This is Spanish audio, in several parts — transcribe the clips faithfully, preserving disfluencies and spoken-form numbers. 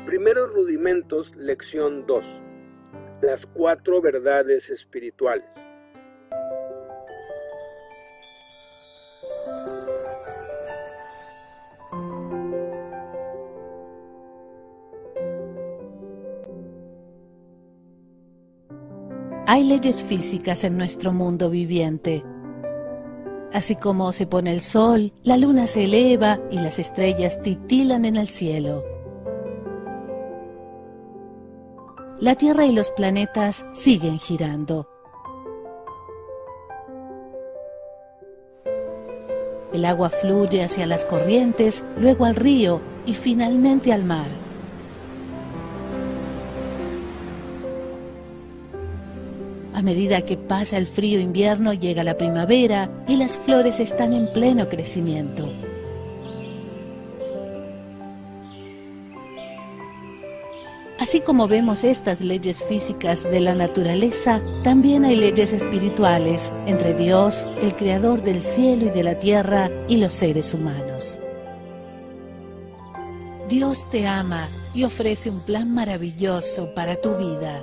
Primeros rudimentos, lección dos. Las cuatro verdades espirituales. Hay leyes físicas en nuestro mundo viviente. Así como se pone el sol, la luna se eleva y las estrellas titilan en el cielo. La Tierra y los planetas siguen girando. El agua fluye hacia las corrientes, luego al río y finalmente al mar. A medida que pasa el frío invierno, llega la primavera y las flores están en pleno crecimiento. Así como vemos estas leyes físicas de la naturaleza, también hay leyes espirituales entre Dios, el creador del cielo y de la tierra, y los seres humanos. Dios te ama y ofrece un plan maravilloso para tu vida.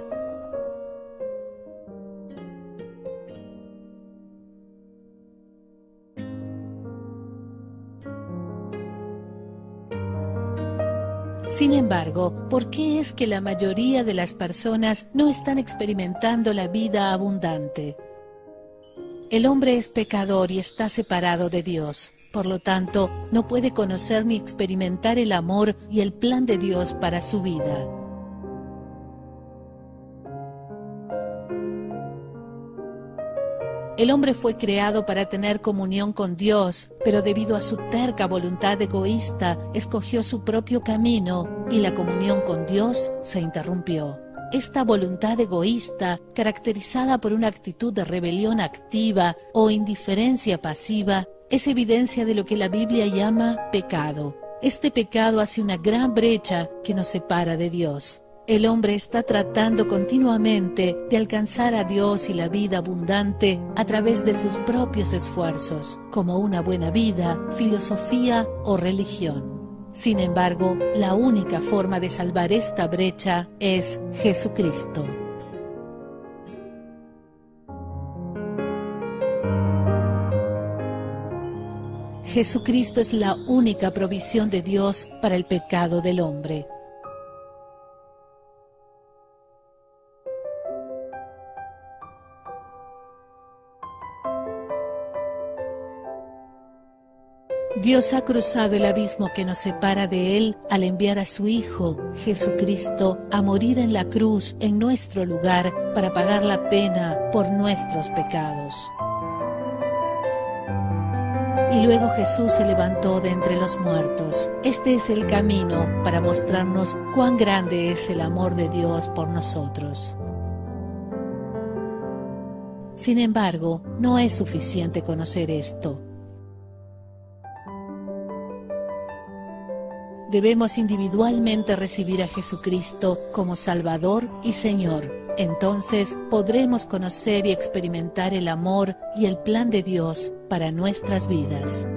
Sin embargo, ¿por qué es que la mayoría de las personas no están experimentando la vida abundante? El hombre es pecador y está separado de Dios. Por lo tanto, no puede conocer ni experimentar el amor y el plan de Dios para su vida. El hombre fue creado para tener comunión con Dios, pero debido a su terca voluntad egoísta, escogió su propio camino y la comunión con Dios se interrumpió. Esta voluntad egoísta, caracterizada por una actitud de rebelión activa o indiferencia pasiva, es evidencia de lo que la Biblia llama pecado. Este pecado hace una gran brecha que nos separa de Dios. El hombre está tratando continuamente de alcanzar a Dios y la vida abundante a través de sus propios esfuerzos, como una buena vida, filosofía o religión. Sin embargo, la única forma de salvar esta brecha es Jesucristo. Jesucristo es la única provisión de Dios para el pecado del hombre. Dios ha cruzado el abismo que nos separa de Él al enviar a su Hijo, Jesucristo, a morir en la cruz en nuestro lugar para pagar la pena por nuestros pecados. Y luego Jesús se levantó de entre los muertos. Este es el camino para mostrarnos cuán grande es el amor de Dios por nosotros. Sin embargo, no es suficiente conocer esto. Debemos individualmente recibir a Jesucristo como Salvador y Señor. Entonces podremos conocer y experimentar el amor y el plan de Dios para nuestras vidas.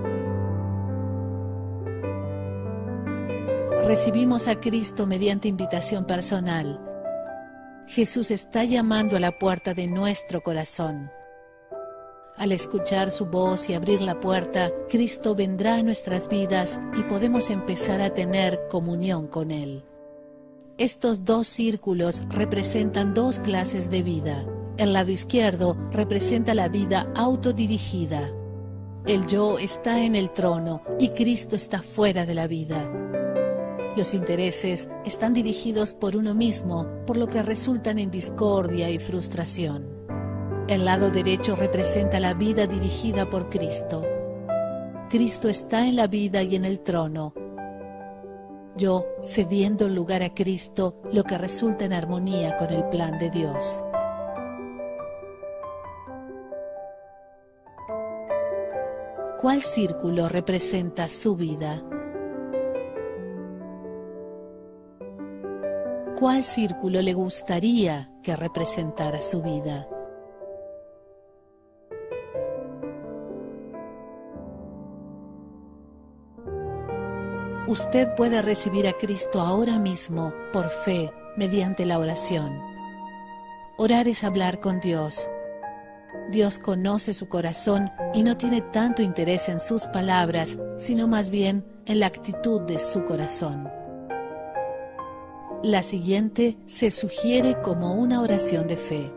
Recibimos a Cristo mediante invitación personal. Jesús está llamando a la puerta de nuestro corazón. Al escuchar su voz y abrir la puerta, Cristo vendrá a nuestras vidas y podemos empezar a tener comunión con Él. Estos dos círculos representan dos clases de vida. El lado izquierdo representa la vida autodirigida. El yo está en el trono y Cristo está fuera de la vida. Los intereses están dirigidos por uno mismo, por lo que resultan en discordia y frustración. El lado derecho representa la vida dirigida por Cristo. Cristo está en la vida y en el trono. Yo cediendo el lugar a Cristo, lo que resulta en armonía con el plan de Dios. ¿Cuál círculo representa su vida? ¿Cuál círculo le gustaría que representara su vida? Usted puede recibir a Cristo ahora mismo por fe, mediante la oración. Orar es hablar con Dios. Dios conoce su corazón y no tiene tanto interés en sus palabras, sino más bien en la actitud de su corazón. La siguiente se sugiere como una oración de fe.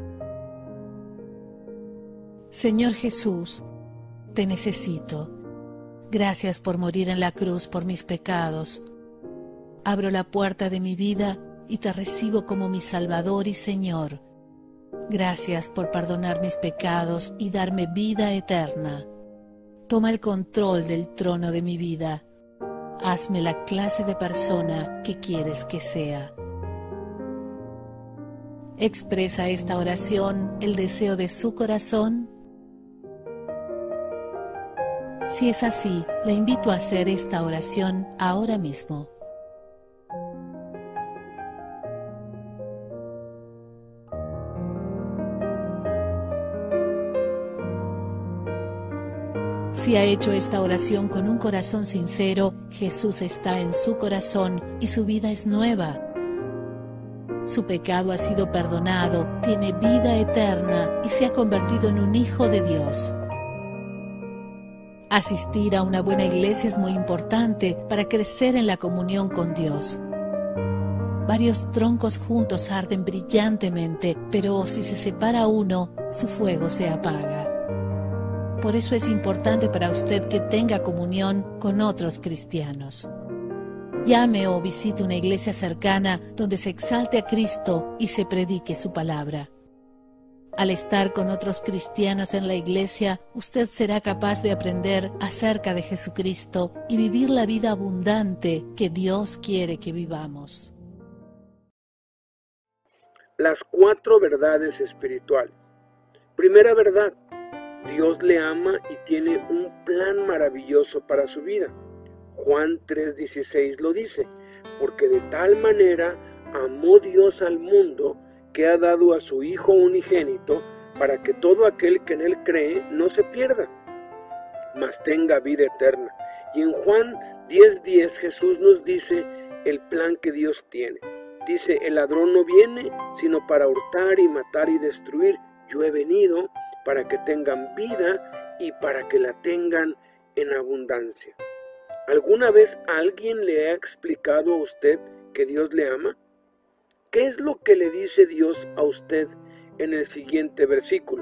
Señor Jesús, te necesito. Gracias por morir en la cruz por mis pecados. Abro la puerta de mi vida y te recibo como mi Salvador y Señor. Gracias por perdonar mis pecados y darme vida eterna. Toma el control del trono de mi vida. Hazme la clase de persona que quieres que sea. ¿Expresa esta oración el deseo de su corazón? Si es así, le invito a hacer esta oración ahora mismo. Si ha hecho esta oración con un corazón sincero, Jesús está en su corazón y su vida es nueva. Su pecado ha sido perdonado, tiene vida eterna y se ha convertido en un hijo de Dios. Asistir a una buena iglesia es muy importante para crecer en la comunión con Dios. Varios troncos juntos arden brillantemente, pero si se separa uno, su fuego se apaga. Por eso es importante para usted que tenga comunión con otros cristianos. Llame o visite una iglesia cercana donde se exalte a Cristo y se predique su palabra. Al estar con otros cristianos en la iglesia, usted será capaz de aprender acerca de Jesucristo y vivir la vida abundante que Dios quiere que vivamos. Las cuatro verdades espirituales. Primera verdad: Dios le ama y tiene un plan maravilloso para su vida. Juan tres dieciséis lo dice: porque de tal manera amó Dios al mundo que ha dado a su Hijo unigénito, para que todo aquel que en él cree no se pierda, mas tenga vida eterna. Y en Juan diez diez Jesús nos dice el plan que Dios tiene. Dice: el ladrón no viene sino para hurtar y matar y destruir. Yo he venido para que tengan vida y para que la tengan en abundancia. ¿Alguna vez alguien le ha explicado a usted que Dios le ama? ¿Qué es lo que le dice Dios a usted en el siguiente versículo?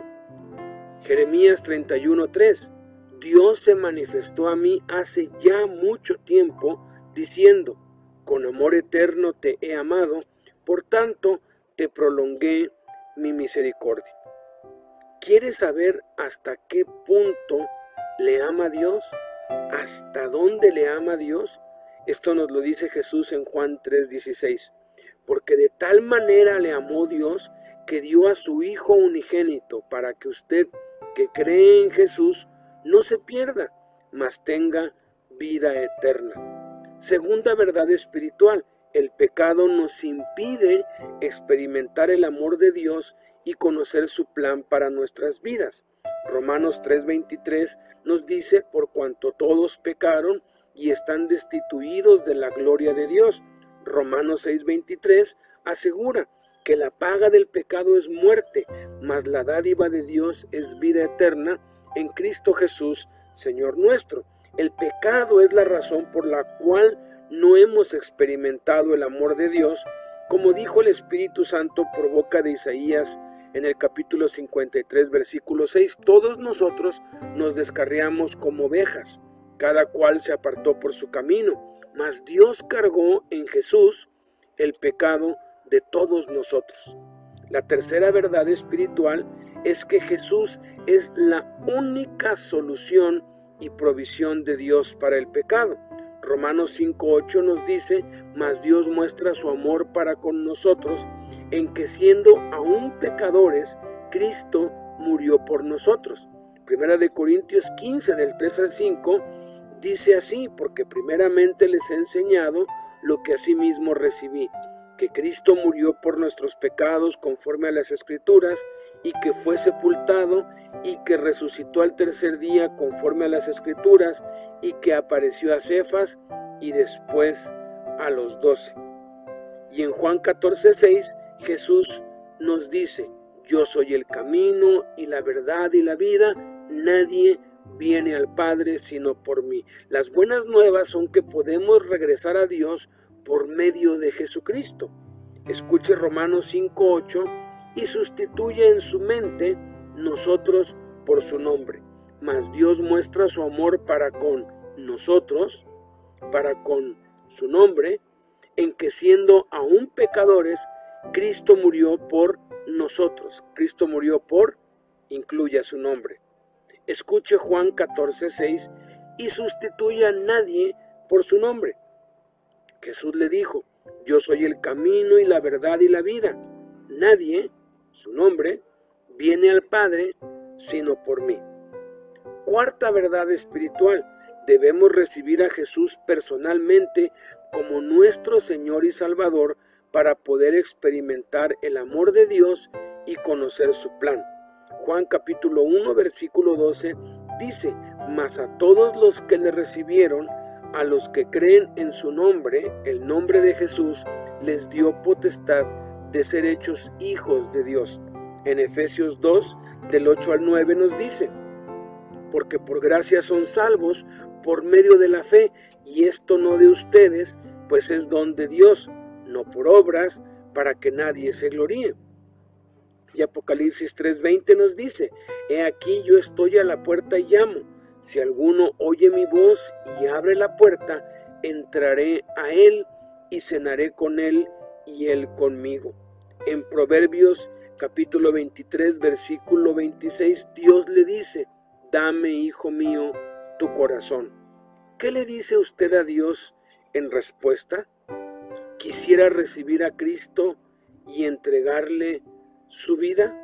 Jeremías treinta y uno tres. Dios se manifestó a mí hace ya mucho tiempo, diciendo: con amor eterno te he amado, por tanto te prolongué mi misericordia. ¿Quieres saber hasta qué punto le ama Dios? ¿Hasta dónde le ama Dios? Esto nos lo dice Jesús en Juan tres dieciséis. Porque de tal manera le amó Dios que dio a su Hijo unigénito, para que usted que cree en Jesús no se pierda, mas tenga vida eterna. Segunda verdad espiritual: el pecado nos impide experimentar el amor de Dios y conocer su plan para nuestras vidas. Romanos tres veintitrés nos dice: por cuanto todos pecaron y están destituidos de la gloria de Dios. Romanos seis veintitrés asegura que la paga del pecado es muerte, mas la dádiva de Dios es vida eterna en Cristo Jesús, Señor nuestro. El pecado es la razón por la cual no hemos experimentado el amor de Dios, como dijo el Espíritu Santo por boca de Isaías en el capítulo cincuenta y tres, versículo seis. Todos nosotros nos descarriamos como ovejas, cada cual se apartó por su camino, mas Dios cargó en Jesús el pecado de todos nosotros. La tercera verdad espiritual es que Jesús es la única solución y provisión de Dios para el pecado. Romanos cinco ocho nos dice: mas Dios muestra su amor para con nosotros en que, siendo aún pecadores, Cristo murió por nosotros. Primera de Corintios quince del tres al cinco dice así: porque primeramente les he enseñado lo que asimismo recibí, que Cristo murió por nuestros pecados conforme a las Escrituras, y que fue sepultado, y que resucitó al tercer día conforme a las Escrituras, y que apareció a Cefas y después a los doce. Y en Juan catorce seis, Jesús nos dice: yo soy el camino y la verdad y la vida, nadie viene al Padre sino por mí. Las buenas nuevas son que podemos regresar a Dios por medio de Jesucristo. Escuche Romanos cinco ocho y sustituye en su mente nosotros por su nombre. Mas Dios muestra su amor para con nosotros, para con su nombre, en que siendo aún pecadores, Cristo murió por nosotros. Cristo murió por, incluya su nombre. Escuche Juan catorce seis y sustituye a nadie por su nombre. Jesús le dijo: yo soy el camino y la verdad y la vida. Nadie, su nombre, viene al Padre sino por mí. Cuarta verdad espiritual: debemos recibir a Jesús personalmente como nuestro Señor y Salvador para poder experimentar el amor de Dios y conocer su plan. Juan capítulo uno versículo doce dice: mas a todos los que le recibieron, a los que creen en su nombre, el nombre de Jesús, les dio potestad de ser hechos hijos de Dios. En Efesios dos, del ocho al nueve nos dice: porque por gracia son salvos por medio de la fe, y esto no de ustedes, pues es don de Dios, no por obras, para que nadie se gloríe. Y Apocalipsis tres veinte nos dice: he aquí yo estoy a la puerta y llamo. Si alguno oye mi voz y abre la puerta, entraré a él y cenaré con él y él conmigo. En Proverbios capítulo veintitrés, versículo veintiséis, Dios le dice: dame, hijo mío, tu corazón. ¿Qué le dice usted a Dios en respuesta? ¿Quisiera recibir a Cristo y entregarle su vida?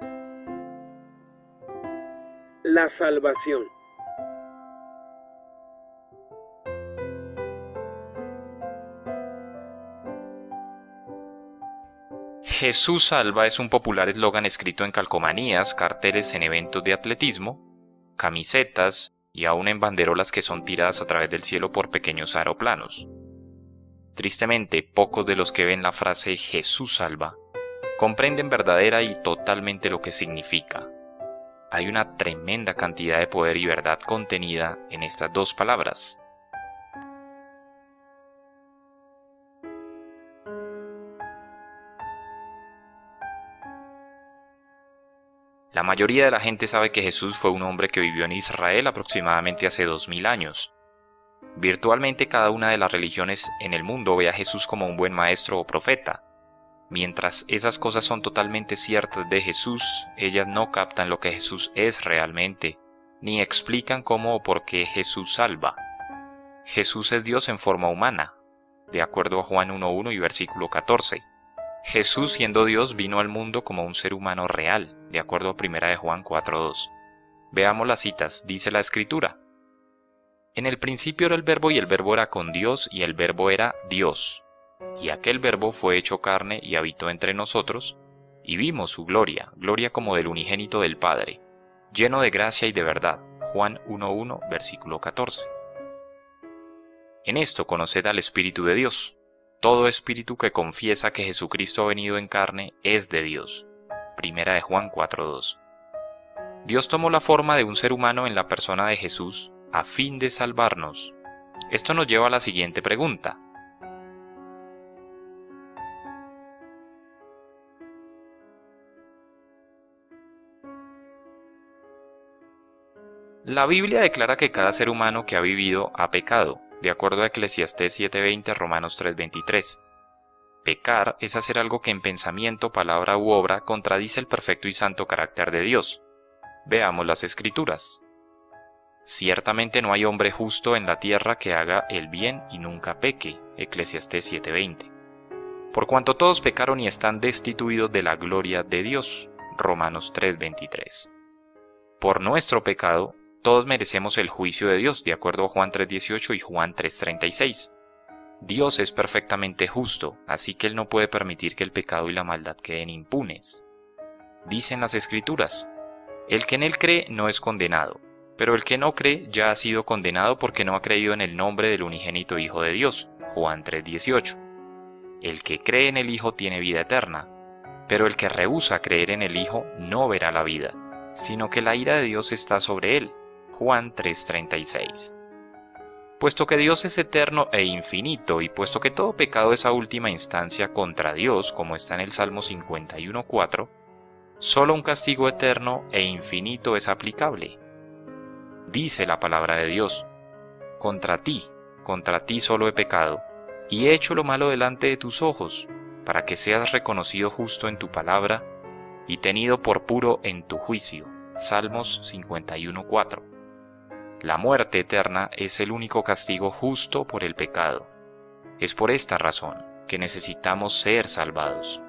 La salvación. Jesús salva es un popular eslogan escrito en calcomanías, carteles en eventos de atletismo, camisetas y aún en banderolas que son tiradas a través del cielo por pequeños aeroplanos. Tristemente, pocos de los que ven la frase Jesús salva comprenden verdadera y totalmente lo que significa. Hay una tremenda cantidad de poder y verdad contenida en estas dos palabras. La mayoría de la gente sabe que Jesús fue un hombre que vivió en Israel aproximadamente hace dos mil años. Virtualmente cada una de las religiones en el mundo ve a Jesús como un buen maestro o profeta. Mientras esas cosas son totalmente ciertas de Jesús, ellas no captan lo que Jesús es realmente, ni explican cómo o por qué Jesús salva. Jesús es Dios en forma humana, de acuerdo a Juan uno uno y versículo catorce. Jesús, siendo Dios, vino al mundo como un ser humano real, de acuerdo a primera de Juan cuatro dos. Veamos las citas, dice la Escritura: en el principio era el Verbo y el Verbo era con Dios y el Verbo era Dios. Y aquel Verbo fue hecho carne y habitó entre nosotros, y vimos su gloria, gloria como del unigénito del Padre, lleno de gracia y de verdad. Juan uno uno, versículo catorce. En esto conoced al Espíritu de Dios. Todo espíritu que confiesa que Jesucristo ha venido en carne es de Dios. Primera de Juan cuatro dos. Dios tomó la forma de un ser humano en la persona de Jesús a fin de salvarnos. Esto nos lleva a la siguiente pregunta. La Biblia declara que cada ser humano que ha vivido ha pecado, de acuerdo a Eclesiastés siete veinte, Romanos tres veintitrés. Pecar es hacer algo que en pensamiento, palabra u obra contradice el perfecto y santo carácter de Dios. Veamos las Escrituras. Ciertamente no hay hombre justo en la tierra que haga el bien y nunca peque, Eclesiastés siete veinte. Por cuanto todos pecaron y están destituidos de la gloria de Dios, Romanos tres veintitrés. Por nuestro pecado, todos merecemos el juicio de Dios, de acuerdo a Juan tres dieciocho y Juan tres treinta y seis. Dios es perfectamente justo, así que Él no puede permitir que el pecado y la maldad queden impunes. Dicen las Escrituras: el que en Él cree no es condenado, Pero el que no cree ya ha sido condenado porque no ha creído en el nombre del unigénito Hijo de Dios. Juan tres dieciocho. El que cree en el Hijo tiene vida eterna, pero el que rehúsa creer en el Hijo no verá la vida, sino que la ira de Dios está sobre él. Juan tres treinta y seis. Puesto que Dios es eterno e infinito, y puesto que todo pecado es a última instancia contra Dios, como está en el Salmo cincuenta y uno cuatro, solo un castigo eterno e infinito es aplicable. Dice la palabra de Dios: contra ti, contra ti solo he pecado, y he hecho lo malo delante de tus ojos, para que seas reconocido justo en tu palabra, y tenido por puro en tu juicio. Salmos cincuenta y uno cuatro. La muerte eterna es el único castigo justo por el pecado. Es por esta razón que necesitamos ser salvados.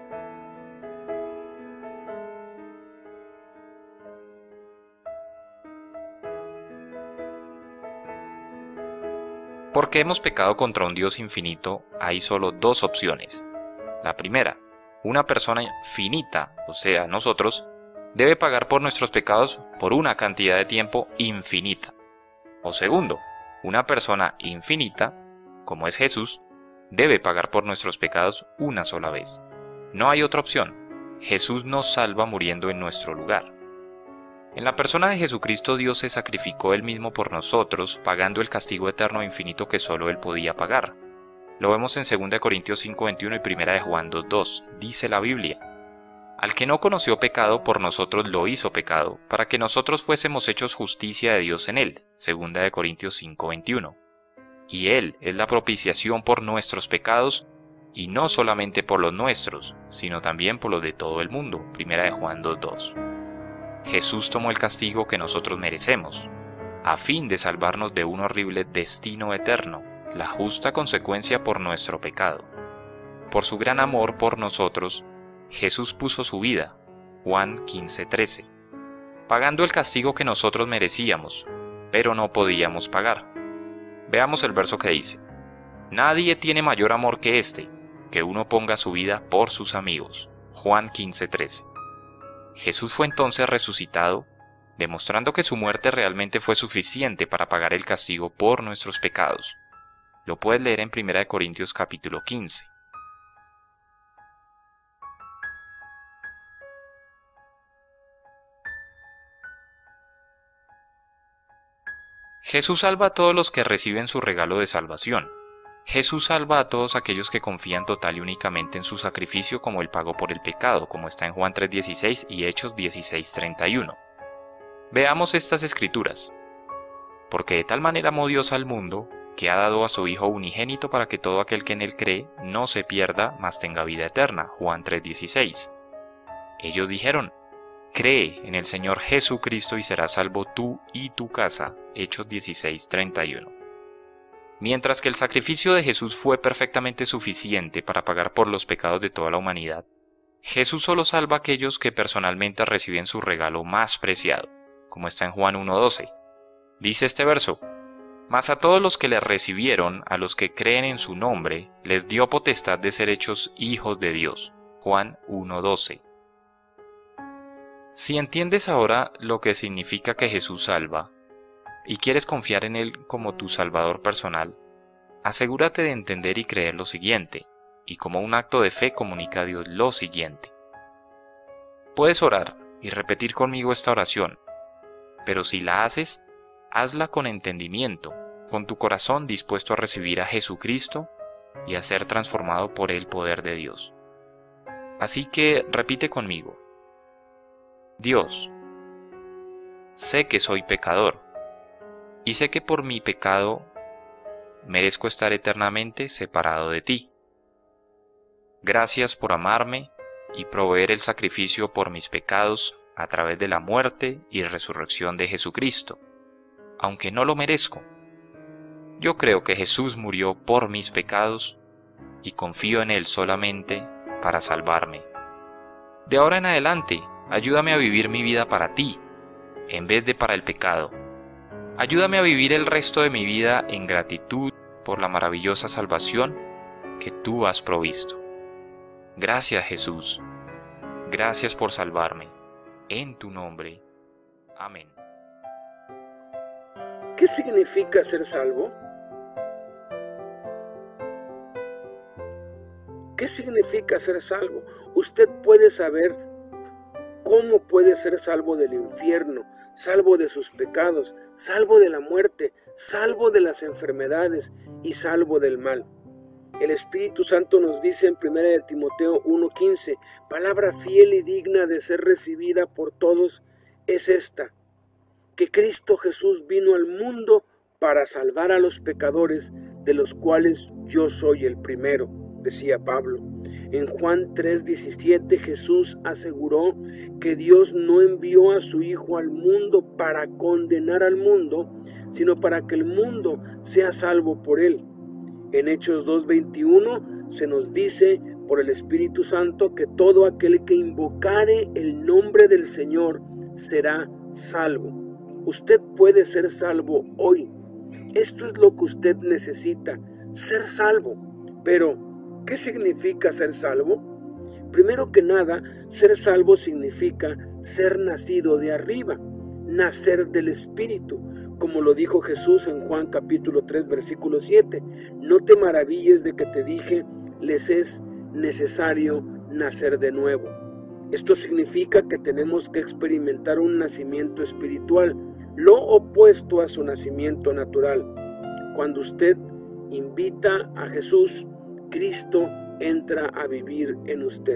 Porque hemos pecado contra un Dios infinito, hay solo dos opciones. La primera, una persona finita, o sea, nosotros, debe pagar por nuestros pecados por una cantidad de tiempo infinita. O segundo, una persona infinita, como es Jesús, debe pagar por nuestros pecados una sola vez. No hay otra opción. Jesús nos salva muriendo en nuestro lugar. En la persona de Jesucristo, Dios se sacrificó Él mismo por nosotros, pagando el castigo eterno e infinito que solo Él podía pagar. Lo vemos en segunda de Corintios cinco veintiuno y primera de Juan dos dos. Dice la Biblia: al que no conoció pecado, por nosotros lo hizo pecado, para que nosotros fuésemos hechos justicia de Dios en Él. segunda de Corintios cinco veintiuno. Y Él es la propiciación por nuestros pecados, y no solamente por los nuestros, sino también por los de todo el mundo. primera de Juan dos dos. Jesús tomó el castigo que nosotros merecemos, a fin de salvarnos de un horrible destino eterno, la justa consecuencia por nuestro pecado. Por su gran amor por nosotros, Jesús puso su vida, Juan quince trece, pagando el castigo que nosotros merecíamos, pero no podíamos pagar. Veamos el verso que dice: nadie tiene mayor amor que este, que uno ponga su vida por sus amigos. Juan quince trece. Jesús fue entonces resucitado, demostrando que su muerte realmente fue suficiente para pagar el castigo por nuestros pecados. Lo puedes leer en primera de Corintios capítulo quince. Jesús salva a todos los que reciben su regalo de salvación. Jesús salva a todos aquellos que confían total y únicamente en su sacrificio como el pago por el pecado, como está en Juan tres dieciséis y Hechos dieciséis treinta y uno. Veamos estas escrituras. Porque de tal manera amó Dios al mundo, que ha dado a su Hijo unigénito para que todo aquel que en él cree no se pierda, mas tenga vida eterna. Juan tres dieciséis. Ellos dijeron: cree en el Señor Jesucristo y serás salvo tú y tu casa. Hechos dieciséis treinta y uno. Mientras que el sacrificio de Jesús fue perfectamente suficiente para pagar por los pecados de toda la humanidad, Jesús solo salva a aquellos que personalmente reciben su regalo más preciado, como está en Juan uno doce. Dice este verso: mas a todos los que le recibieron, a los que creen en su nombre, les dio potestad de ser hechos hijos de Dios. Juan uno doce. Si entiendes ahora lo que significa que Jesús salva, y quieres confiar en Él como tu Salvador personal, asegúrate de entender y creer lo siguiente, y como un acto de fe comunica a Dios lo siguiente. Puedes orar y repetir conmigo esta oración, pero si la haces, hazla con entendimiento, con tu corazón dispuesto a recibir a Jesucristo y a ser transformado por el poder de Dios. Así que repite conmigo: Dios, sé que soy pecador, y sé que por mi pecado merezco estar eternamente separado de ti. Gracias por amarme y proveer el sacrificio por mis pecados a través de la muerte y resurrección de Jesucristo, aunque no lo merezco. Yo creo que Jesús murió por mis pecados y confío en Él solamente para salvarme. De ahora en adelante, ayúdame a vivir mi vida para ti, en vez de para el pecado. Ayúdame a vivir el resto de mi vida en gratitud por la maravillosa salvación que tú has provisto. Gracias, Jesús. Gracias por salvarme. En tu nombre. Amén. ¿Qué significa ser salvo? ¿Qué significa ser salvo? Usted puede saber cómo puede ser salvo del infierno, salvo de sus pecados, salvo de la muerte, salvo de las enfermedades y salvo del mal. El Espíritu Santo nos dice en primera de Timoteo uno quince, palabra fiel y digna de ser recibida por todos es esta, que Cristo Jesús vino al mundo para salvar a los pecadores, de los cuales yo soy el primero, decía Pablo. En Juan tres diecisiete Jesús aseguró que Dios no envió a su Hijo al mundo para condenar al mundo, sino para que el mundo sea salvo por él. En Hechos dos veintiuno se nos dice por el Espíritu Santo que todo aquel que invocare el nombre del Señor será salvo. Usted puede ser salvo hoy. Esto es lo que usted necesita, ser salvo. Pero, ¿qué significa ser salvo? Primero que nada, ser salvo significa ser nacido de arriba, nacer del Espíritu, como lo dijo Jesús en Juan capítulo tres, versículo siete. No te maravilles de que te dije, les es necesario nacer de nuevo. Esto significa que tenemos que experimentar un nacimiento espiritual, lo opuesto a su nacimiento natural. Cuando usted invita a Jesús, Cristo entra a vivir en usted.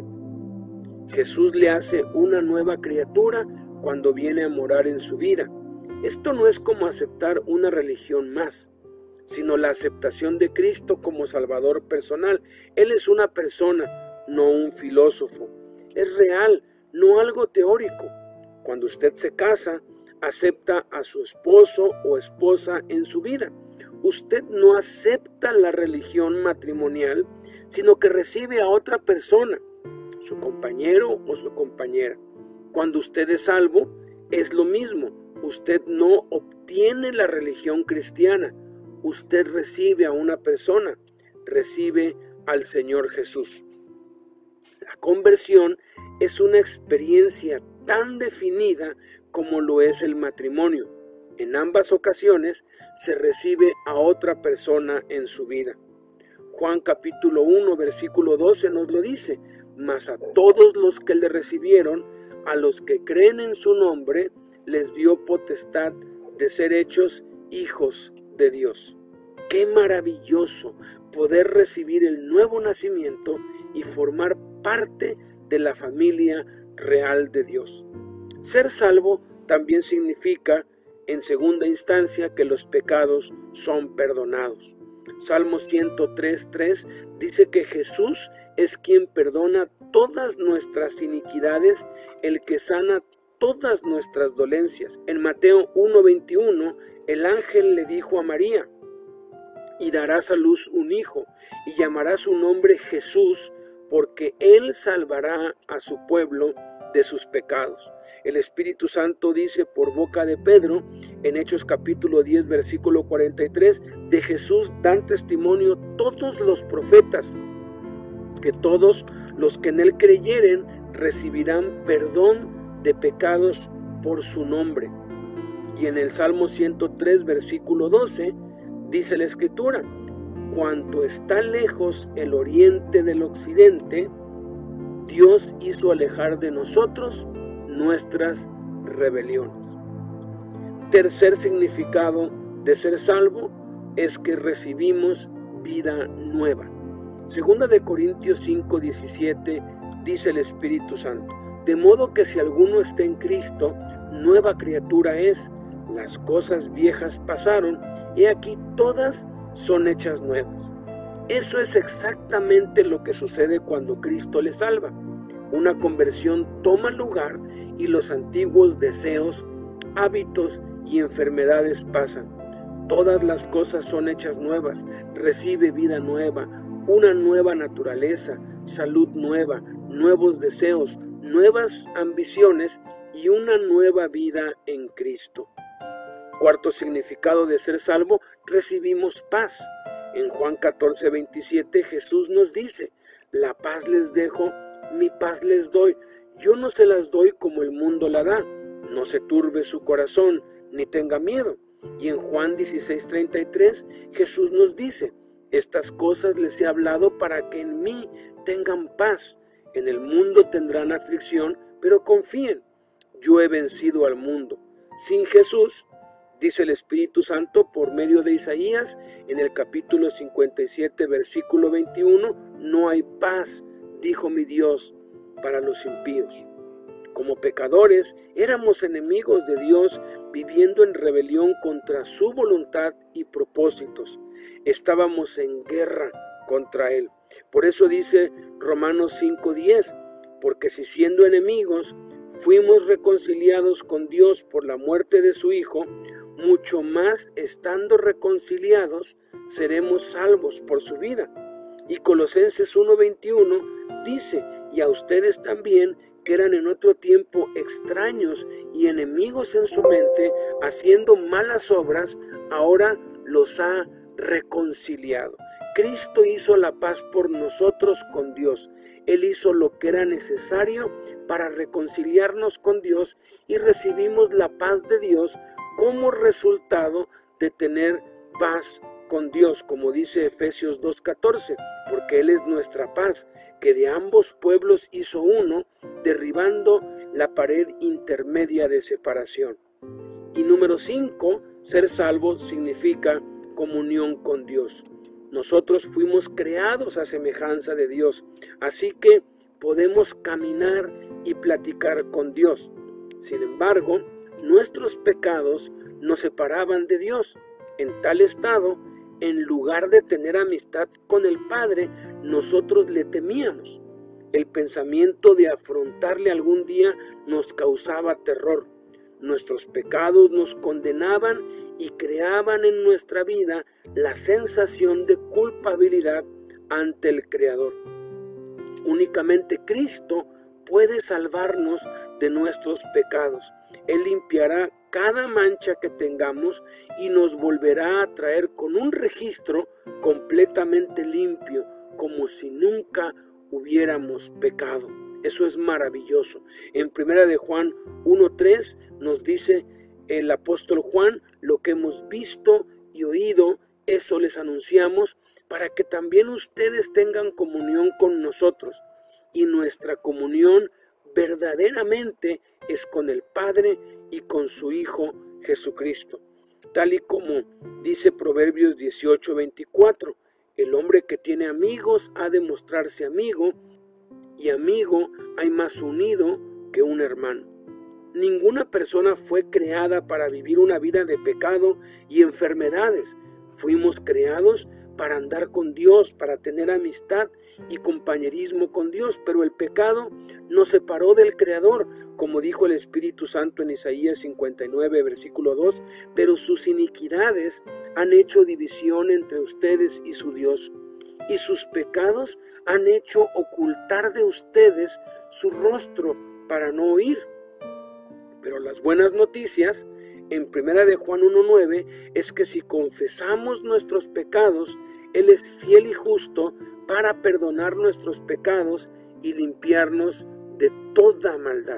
Jesús le hace una nueva criatura cuando viene a morar en su vida. Esto no es como aceptar una religión más, sino la aceptación de Cristo como Salvador personal. Él es una persona, no un filósofo. Es real, no algo teórico. Cuando usted se casa, acepta a su esposo o esposa en su vida. Usted no acepta la religión matrimonial, sino que recibe a otra persona, su compañero o su compañera. Cuando usted es salvo, es lo mismo. Usted no obtiene la religión cristiana. Usted recibe a una persona, recibe al Señor Jesús. La conversión es una experiencia tan definida como lo es el matrimonio. En ambas ocasiones se recibe a otra persona en su vida. Juan capítulo uno, versículo doce nos lo dice, mas a todos los que le recibieron, a los que creen en su nombre, les dio potestad de ser hechos hijos de Dios. Qué maravilloso poder recibir el nuevo nacimiento y formar parte de la familia real de Dios. Ser salvo también significa, en segunda instancia, que los pecados son perdonados. Salmo ciento tres, tres dice que Jesús es quien perdona todas nuestras iniquidades, el que sana todas nuestras dolencias. En Mateo uno veintiuno, el ángel le dijo a María, y darás a luz un hijo, y llamará su nombre Jesús, porque él salvará a su pueblo de sus pecados. El Espíritu Santo dice por boca de Pedro, en Hechos capítulo diez, versículo cuarenta y tres, de Jesús dan testimonio todos los profetas, que todos los que en él creyeren recibirán perdón de pecados por su nombre. Y en el Salmo ciento tres, versículo doce, dice la Escritura, cuanto está lejos el oriente del occidente, Dios hizo alejar de nosotros nuestras rebeliones. Tercer significado de ser salvo es que recibimos vida nueva. Segunda de Corintios cinco diecisiete dice el Espíritu Santo, de modo que si alguno está en Cristo, nueva criatura es, las cosas viejas pasaron, y aquí todas son hechas nuevas. Eso es exactamente lo que sucede cuando Cristo le salva. Una conversión toma lugar y los antiguos deseos, hábitos y enfermedades pasan. Todas las cosas son hechas nuevas, recibe vida nueva, una nueva naturaleza, salud nueva, nuevos deseos, nuevas ambiciones y una nueva vida en Cristo. Cuarto significado de ser salvo, recibimos paz. En Juan catorce, veintisiete Jesús nos dice, la paz les dejo, mi paz les doy. Yo no se las doy como el mundo la da. No se turbe su corazón, ni tenga miedo. Y en Juan dieciséis treinta y tres, Jesús nos dice: estas cosas les he hablado para que en mí tengan paz. En el mundo tendrán aflicción, pero confíen, yo he vencido al mundo. Sin Jesús, dice el Espíritu Santo por medio de Isaías, en el capítulo cincuenta y siete, versículo veintiuno, no hay paz, dijo mi Dios, para los impíos. Como pecadores, éramos enemigos de Dios, viviendo en rebelión contra su voluntad y propósitos. Estábamos en guerra contra Él. Por eso dice Romanos cinco diez, porque si siendo enemigos fuimos reconciliados con Dios por la muerte de su Hijo, mucho más estando reconciliados seremos salvos por su vida. Y Colosenses uno veintiuno dice: y a ustedes también, que eran en otro tiempo extraños y enemigos en su mente, haciendo malas obras, ahora los ha reconciliado. Cristo hizo la paz por nosotros con Dios. Él hizo lo que era necesario para reconciliarnos con Dios y recibimos la paz de Dios como resultado de tener paz con Dios, como dice Efesios dos catorce, porque Él es nuestra paz, que de ambos pueblos hizo uno, derribando la pared intermedia de separación. Y número cinco, ser salvo significa comunión con Dios. Nosotros fuimos creados a semejanza de Dios, así que podemos caminar y platicar con Dios. Sin embargo, nuestros pecados nos separaban de Dios. En tal estado, en lugar de tener amistad con el Padre, nosotros le temíamos. El pensamiento de afrontarle algún día nos causaba terror. Nuestros pecados nos condenaban y creaban en nuestra vida la sensación de culpabilidad ante el Creador. Únicamente Cristo puede salvarnos de nuestros pecados. Él limpiará cada mancha que tengamos y nos volverá a traer con un registro completamente limpio, como si nunca hubiéramos pecado. Eso es maravilloso. En primera de Juan uno tres nos dice el apóstol Juan: lo que hemos visto y oído, eso les anunciamos, para que también ustedes tengan comunión con nosotros. Y nuestra comunión verdaderamente es con el Padre y con su Hijo Jesucristo. Tal y como dice Proverbios dieciocho veinticuatro, el hombre que tiene amigos ha de mostrarse amigo, y amigo hay más unido que un hermano. Ninguna persona fue creada para vivir una vida de pecado y enfermedades. Fuimos creados para andar con Dios, para tener amistad y compañerismo con Dios, pero el pecado nos separó del Creador, como dijo el Espíritu Santo en Isaías cincuenta y nueve, versículo dos, pero sus iniquidades han hecho división entre ustedes y su Dios, y sus pecados han hecho ocultar de ustedes su rostro para no oír. Pero las buenas noticias en primera de Juan uno nueve es que si confesamos nuestros pecados, Él es fiel y justo para perdonar nuestros pecados y limpiarnos de toda maldad.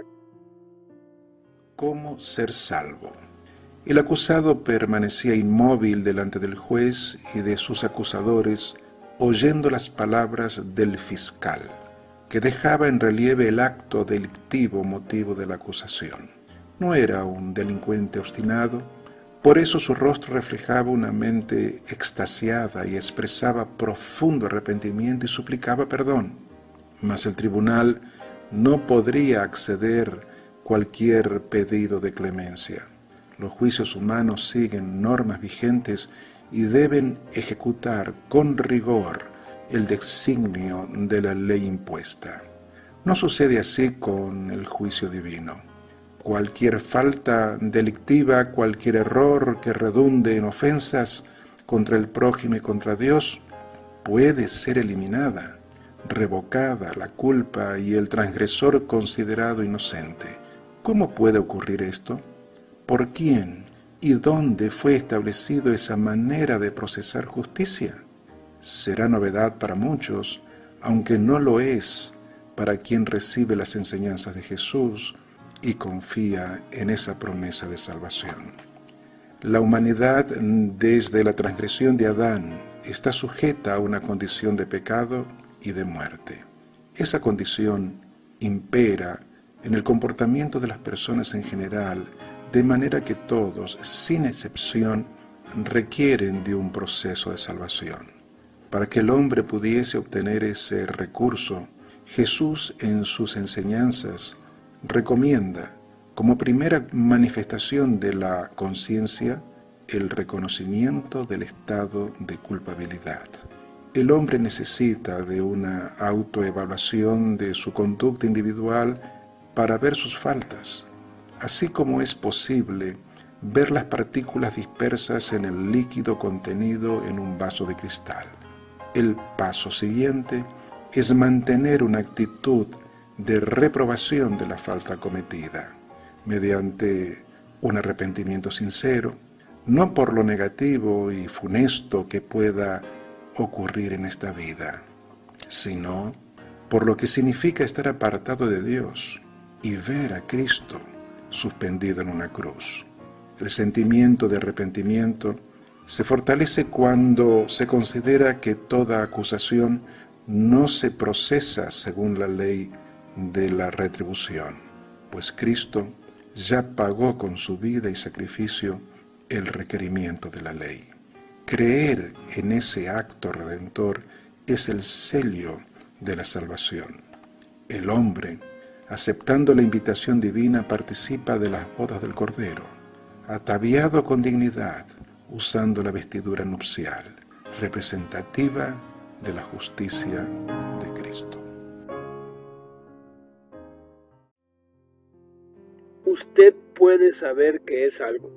¿Cómo ser salvo? El acusado permanecía inmóvil delante del juez y de sus acusadores, oyendo las palabras del fiscal, que dejaba en relieve el acto delictivo motivo de la acusación. No era un delincuente obstinado, por eso su rostro reflejaba una mente extasiada y expresaba profundo arrepentimiento y suplicaba perdón. Mas el tribunal no podría acceder cualquier pedido de clemencia. Los juicios humanos siguen normas vigentes y deben ejecutar con rigor el designio de la ley impuesta. No sucede así con el juicio divino. Cualquier falta delictiva, cualquier error que redunde en ofensas contra el prójimo y contra Dios, puede ser eliminada, revocada la culpa y el transgresor considerado inocente. ¿Cómo puede ocurrir esto? ¿Por quién y dónde fue establecido esa manera de procesar justicia? Será novedad para muchos, aunque no lo es para quien recibe las enseñanzas de Jesús y confía en esa promesa de salvación. La humanidad, desde la transgresión de Adán, está sujeta a una condición de pecado y de muerte. Esa condición impera en el comportamiento de las personas en general, de manera que todos, sin excepción, requieren de un proceso de salvación. Para que el hombre pudiese obtener ese recurso, Jesús en sus enseñanzas recomienda, como primera manifestación de la conciencia, el reconocimiento del estado de culpabilidad. El hombre necesita de una autoevaluación de su conducta individual para ver sus faltas, así como es posible ver las partículas dispersas en el líquido contenido en un vaso de cristal. El paso siguiente es mantener una actitud de reprobación de la falta cometida, mediante un arrepentimiento sincero, no por lo negativo y funesto que pueda ocurrir en esta vida, sino por lo que significa estar apartado de Dios y ver a Cristo suspendido en una cruz. El sentimiento de arrepentimiento se fortalece cuando se considera que toda acusación no se procesa según la ley de la retribución, pues Cristo ya pagó con su vida y sacrificio el requerimiento de la ley. Creer en ese acto redentor es el sello de la salvación. El hombre, aceptando la invitación divina, participa de las bodas del Cordero, ataviado con dignidad, usando la vestidura nupcial, representativa de la justicia de Cristo. Usted puede saber que es salvo.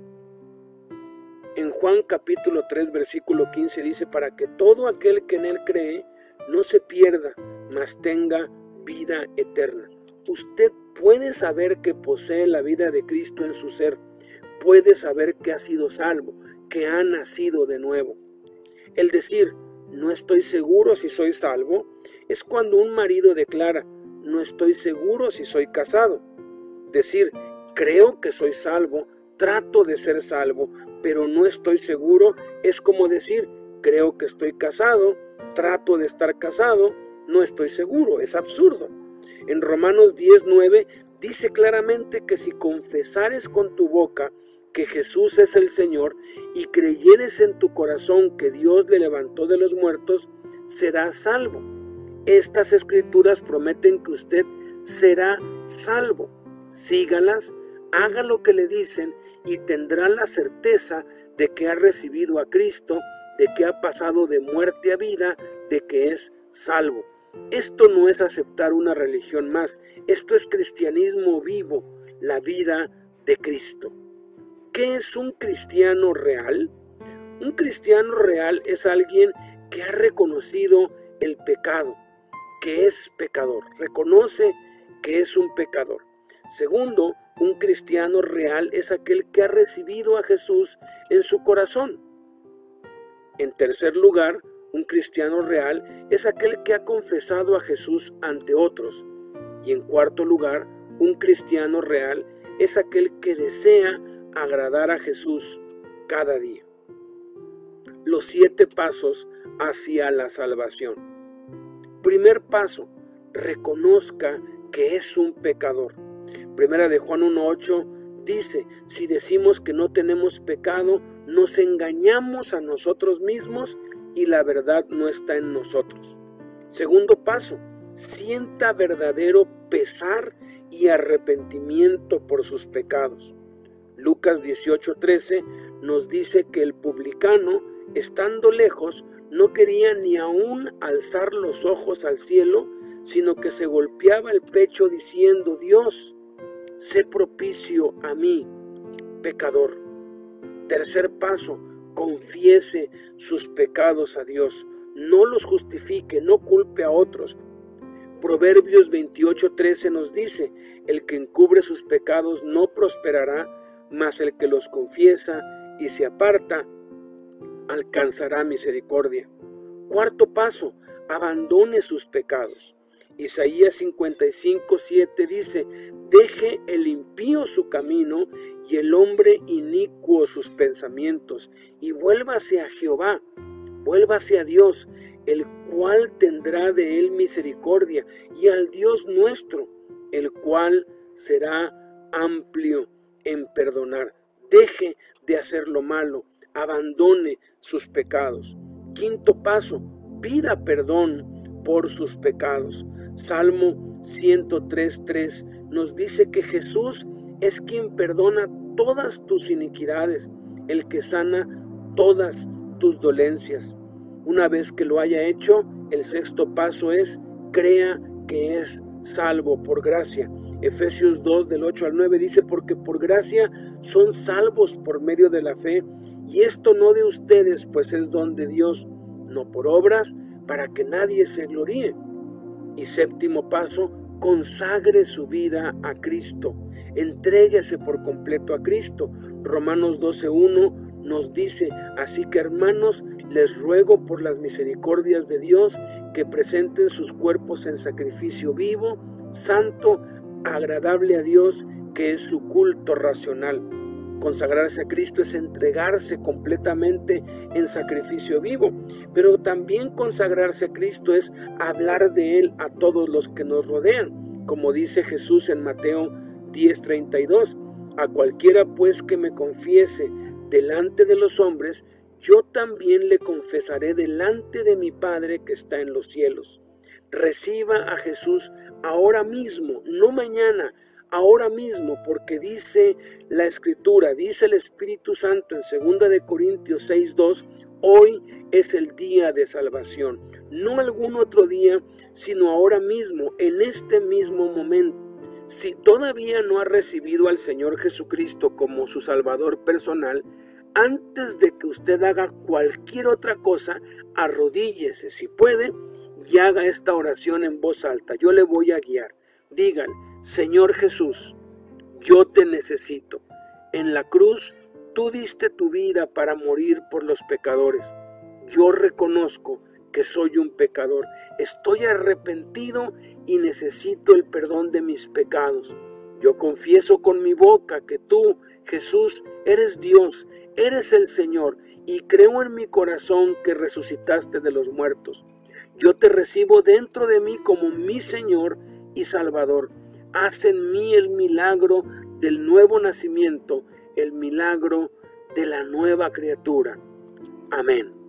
En Juan capítulo tres, versículo quince dice, para que todo aquel que en él cree no se pierda, mas tenga vida eterna. Usted puede saber que posee la vida de Cristo en su ser, puede saber que ha sido salvo, que ha nacido de nuevo. El decir, no estoy seguro si soy salvo, es cuando un marido declara, no estoy seguro si soy casado. Decir, creo que soy salvo, trato de ser salvo, pero no estoy seguro, es como decir, creo que estoy casado, trato de estar casado, no estoy seguro, es absurdo. En Romanos diez, nueve dice claramente que si confesares con tu boca que Jesús es el Señor y creyeres en tu corazón que Dios le levantó de los muertos, serás salvo. Estas escrituras prometen que usted será salvo. Sígalas, haga lo que le dicen y tendrá la certeza de que ha recibido a Cristo, de que ha pasado de muerte a vida, de que es salvo. Esto no es aceptar una religión más, esto es cristianismo vivo, la vida de Cristo. ¿Qué es un cristiano real? Un cristiano real es alguien que ha reconocido el pecado, que es pecador, reconoce que es un pecador. Segundo, un cristiano real es aquel que ha recibido a Jesús en su corazón. En tercer lugar, un cristiano real es aquel que ha confesado a Jesús ante otros. Y en cuarto lugar, un cristiano real es aquel que desea agradar a Jesús cada día. Los siete pasos hacia la salvación. Primer paso, reconozca que es un pecador. Primera de Juan uno ocho dice, si decimos que no tenemos pecado, nos engañamos a nosotros mismos y la verdad no está en nosotros. Segundo paso, sienta verdadero pesar y arrepentimiento por sus pecados. Lucas dieciocho trece nos dice que el publicano, estando lejos, no quería ni aún alzar los ojos al cielo, sino que se golpeaba el pecho diciendo, Dios, sé propicio a mí, pecador. Tercer paso, confiese sus pecados a Dios, no los justifique, no culpe a otros. Proverbios veintiocho trece nos dice, el que encubre sus pecados no prosperará, mas el que los confiesa y se aparta, alcanzará misericordia. Cuarto paso, abandone sus pecados. Isaías cincuenta y cinco, siete dice: deje el impío su camino y el hombre inicuo sus pensamientos, y vuélvase a Jehová, vuélvase a Dios, el cual tendrá de él misericordia, y al Dios nuestro, el cual será amplio en perdonar. Deje de hacer lo malo, abandone sus pecados. Quinto paso, pida perdón por sus pecados. Salmo ciento tres, tres nos dice que Jesús es quien perdona todas tus iniquidades, el que sana todas tus dolencias. Una vez que lo haya hecho, el sexto paso es: crea que es salvo por gracia. Efesios dos, del ocho al nueve dice: porque por gracia son salvos por medio de la fe, y esto no de ustedes, pues es don de Dios, no por obras, para que nadie se gloríe. Y séptimo paso, consagre su vida a Cristo, entréguese por completo a Cristo. Romanos doce, uno nos dice: así que, hermanos, les ruego por las misericordias de Dios que presenten sus cuerpos en sacrificio vivo, santo, agradable a Dios, que es su culto racional. Consagrarse a Cristo es entregarse completamente en sacrificio vivo, pero también consagrarse a Cristo es hablar de Él a todos los que nos rodean, como dice Jesús en Mateo diez, treinta y dos: a cualquiera pues que me confiese delante de los hombres, yo también le confesaré delante de mi Padre que está en los cielos. Reciba a Jesús ahora mismo, no mañana, ahora mismo, porque dice la Escritura, dice el Espíritu Santo en segunda de Corintios seis, dos: hoy es el día de salvación, no algún otro día, sino ahora mismo, en este mismo momento. Si todavía no ha recibido al Señor Jesucristo como su Salvador personal, antes de que usted haga cualquier otra cosa, arrodíllese si puede y haga esta oración en voz alta. Yo le voy a guiar. Digan: Señor Jesús, yo te necesito. En la cruz tú diste tu vida para morir por los pecadores. Yo reconozco que soy un pecador. Estoy arrepentido y necesito el perdón de mis pecados. Yo confieso con mi boca que tú, Jesús, eres Dios, eres el Señor, y creo en mi corazón que resucitaste de los muertos. Yo te recibo dentro de mí como mi Señor y Salvador. Haz en mí el milagro del nuevo nacimiento, el milagro de la nueva criatura. Amén.